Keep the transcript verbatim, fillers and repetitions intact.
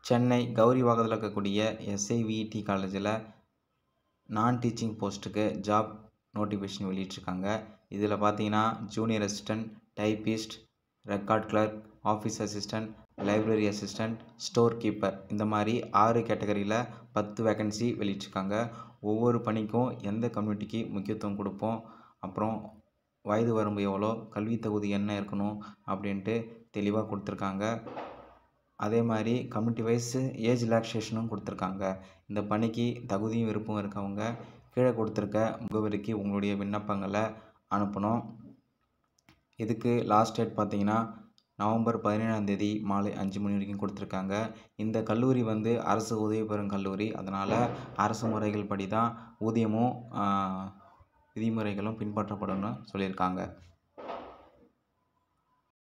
சென்னை கௌரிவாக்கத்தில் இருக்கக்கூடிய எஸ்ஐவிஇடி காலேஜில் நான் டீச்சிங் போஸ்ட்டுக்கு ஜாப் நோட்டிஃபிகேஷன் வெளியிட்டிருக்காங்க. இதில் பார்த்தீங்கன்னா junior assistant, typist, record clerk, office assistant, library assistant, store keeper இந்த மாதிரி ஆறு கேட்டகரியில் பத்து வேக்கன்சி வெளியிட்டிருக்காங்க. ஒவ்வொரு பணிக்கும் எந்த கம்யூனிட்டிக்கு முக்கியத்துவம் கொடுப்போம், அப்புறம் வயது வரம்பு எவ்வளோ, கல்வி தகுதி என்ன இருக்கணும் அப்படின்ட்டு தெளிவாக கொடுத்துருக்காங்க. அதே மாதிரி கம்யூனிட்டி வைஸ் ஏஜ் ரிலாக்ஸேஷனும் கொடுத்துருக்காங்க. இந்த பணிக்கு தகுதியும் விருப்பம் இருக்கவங்க கீழே கொடுத்துருக்க முகவரிக்கு உங்களுடைய விண்ணப்பங்களை அனுப்பணும். இதுக்கு லாஸ்ட் டேட் பார்த்தீங்கன்னா நவம்பர் பதினேழாம் தேதி மாலை அஞ்சு மணி வரைக்கும் கொடுத்துருக்காங்க. இந்த கல்லூரி வந்து அரசு உதவி பெறும் கல்லூரி. அதனால் அரசு முறைகள் படி தான் ஊதியமும் விதிமுறைகளும் பின்பற்றப்படும்னு சொல்லியிருக்காங்க.